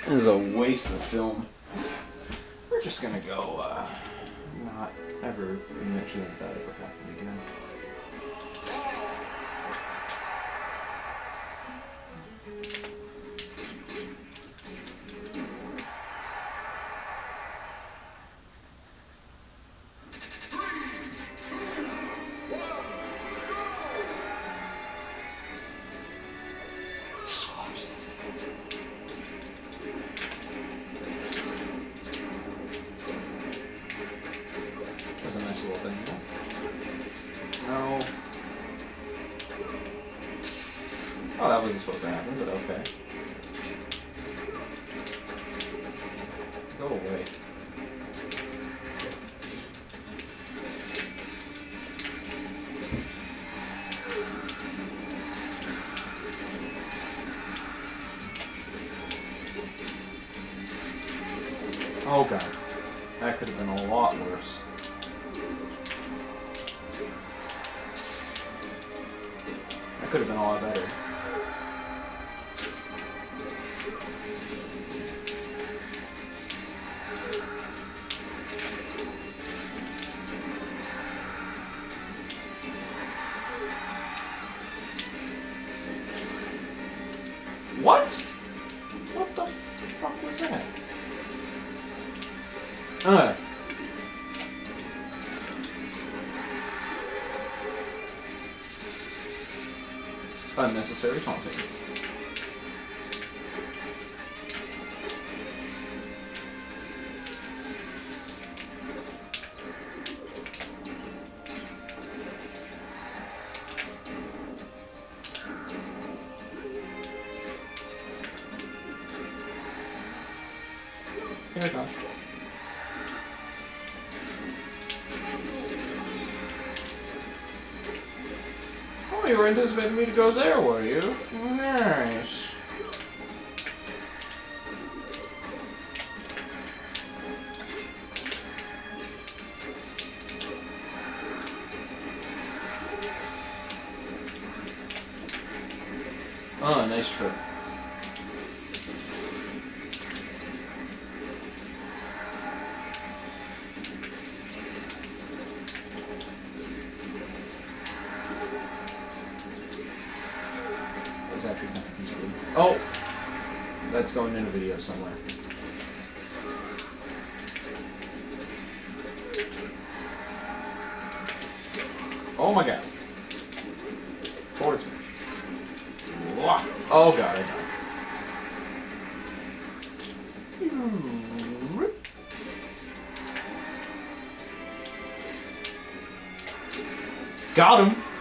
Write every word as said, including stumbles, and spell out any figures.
This is a waste of film. We're just gonna go, uh, not ever mention that that ever happened again. No. Oh, that wasn't supposed to happen, but okay. Go away. Oh god. That could have been a lot worse. That could have been a lot better. What? What the fuck was that? Uh. Unnecessary taunting. Here it comes. Oh, you were anticipating me to go there, were you? Nice. Oh, nice trip. Actually kind of beastly. Oh! That's going in a video somewhere. Oh my god. Forward smash. Oh god, I died. Got him!